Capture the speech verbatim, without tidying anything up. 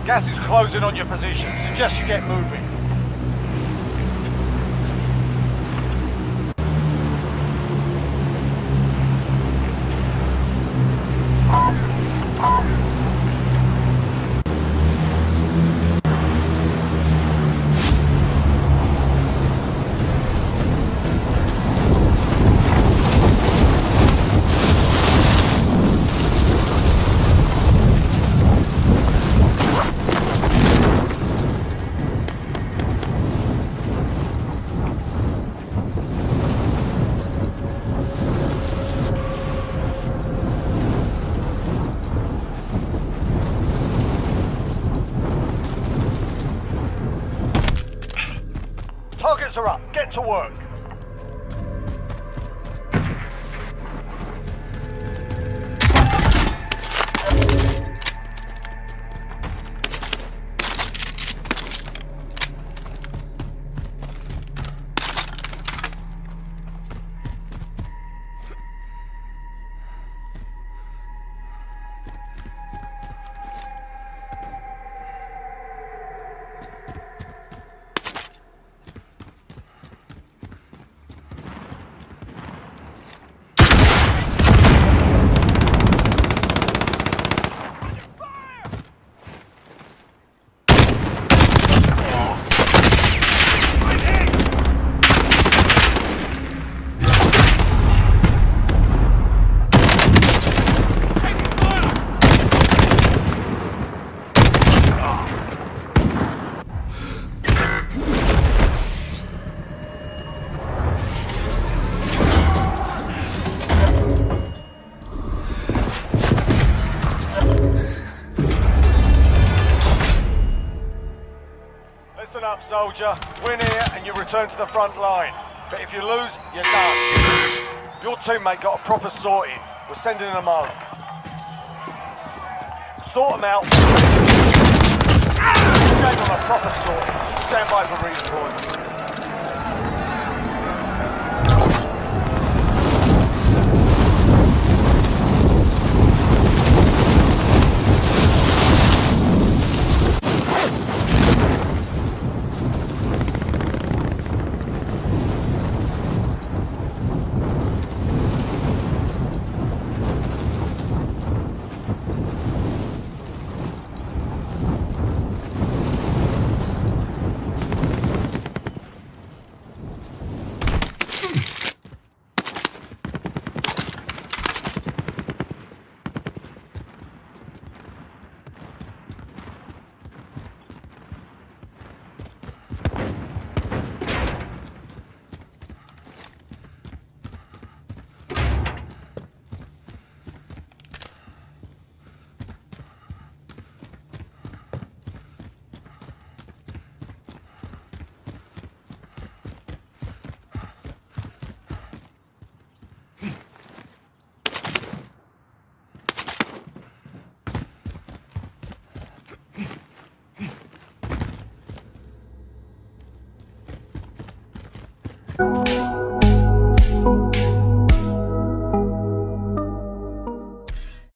Gas is closing on your position. Suggest you get moving. Targets are up. Get to work. Listen up, soldier. Win here and you return to the front line. But if you lose, you're done. Your teammate got a proper sorting. We're sending them home. Sort them out. Gave them a proper sorting. Stand by for redeployment.